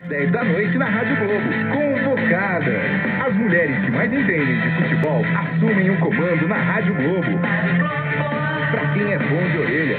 10 da noite na Rádio Globo. Convocada. As mulheres que mais entendem de futebol assumem o comando na Rádio Globo. Pra quem é bom de orelha.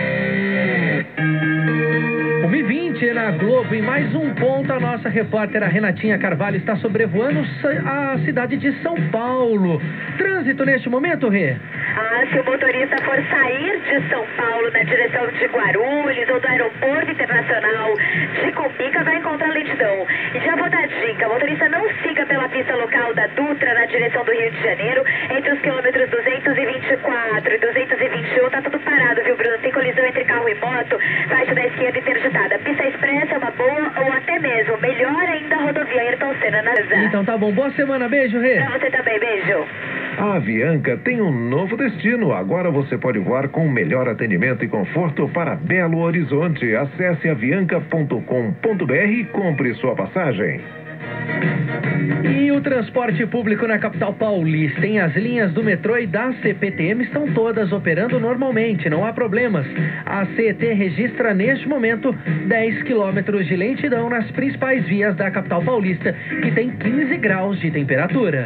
1h20 na Globo, em mais um ponto, a nossa repórter, a Renatinha Carvalho, está sobrevoando a cidade de São Paulo. Trânsito neste momento, Rê? Se o motorista for sair de São Paulo na direção de Guarulhos ou do Aeroporto Internacional de Cumbica, vai encontrar lentidão. E já vou dar dica, o motorista não siga pela pista local da Dutra na direção do Rio de Janeiro, entre os quilômetros 224 e 221, tá tudo parado, viu, Bruno? Tem colisão entre carro e moto, faixa da esquerda interditada. Pista expressa é uma boa ou até mesmo, melhor ainda, a rodovia Ayrton Senna na Zé. Então tá bom, boa semana, beijo, Rê. Pra você também, beijo. A Avianca tem um novo destino. Agora você pode voar com melhor atendimento e conforto para Belo Horizonte. Acesse avianca.com.br e compre sua passagem. E o transporte público na capital paulista, as linhas do metrô e da CPTM estão todas operando normalmente, não há problemas. A CET registra neste momento 10 quilômetros de lentidão nas principais vias da capital paulista, que tem 15 graus de temperatura.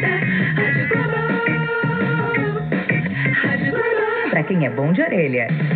Pra quem é bom de orelha.